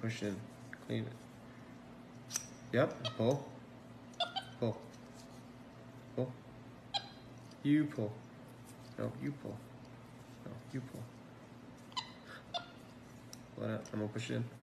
push in. Clean it. Yep, pull. Pull. Pull. You pull. No, you pull. No, you pull. Let out. I'm gonna push it in.